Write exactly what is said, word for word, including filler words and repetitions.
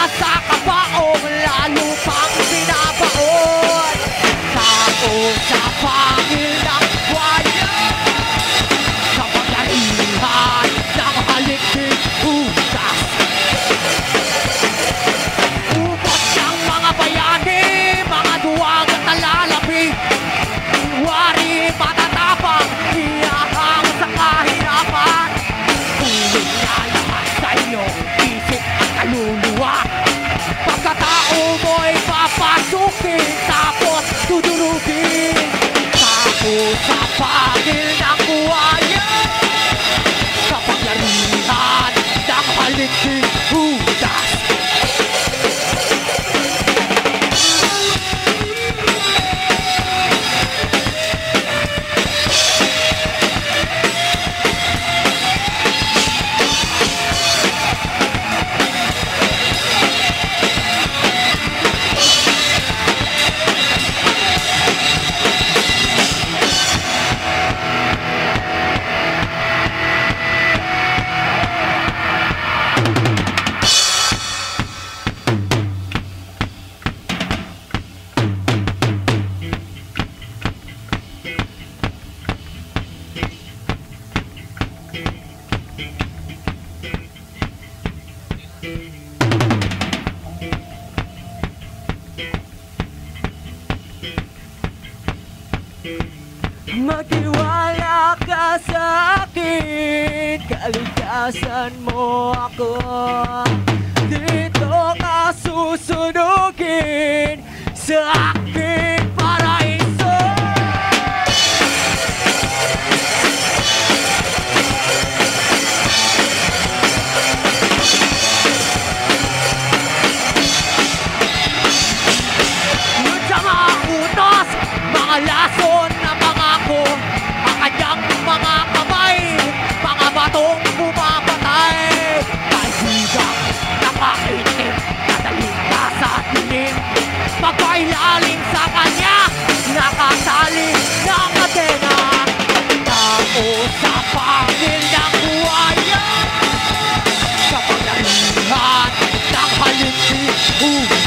sa kabaong lalo pang binabaon. Tapos sa pangil ng buhaya, kapangyarihan ng halikdik utas. Ubos ng mga bayani, mga duwag at nalalabi. Wari matatapang, iyahang sa kahirapan. Tuloy na lahat sa iyong isip at kaluluwa. Pagkatao mo'y papasukin, tapos tudurugin. Tapos sa pagil ng buhaya, kapangyarihan ng halikdik utas. Magtiwala ka sa akin, kaligtasan mo ako. Dito ka susunugin sa aking paraiso. Sa mga utos, mga lason na pangako, ang kanyang mga kamay, mga batong bumapatay. Kaibigang nakaitim, nadaling ka sa dilim, magpailalim sa kanya, nakasali ng kadena. Tao sa pangil ng buhaya, kapangyarihan ng halikdik utas.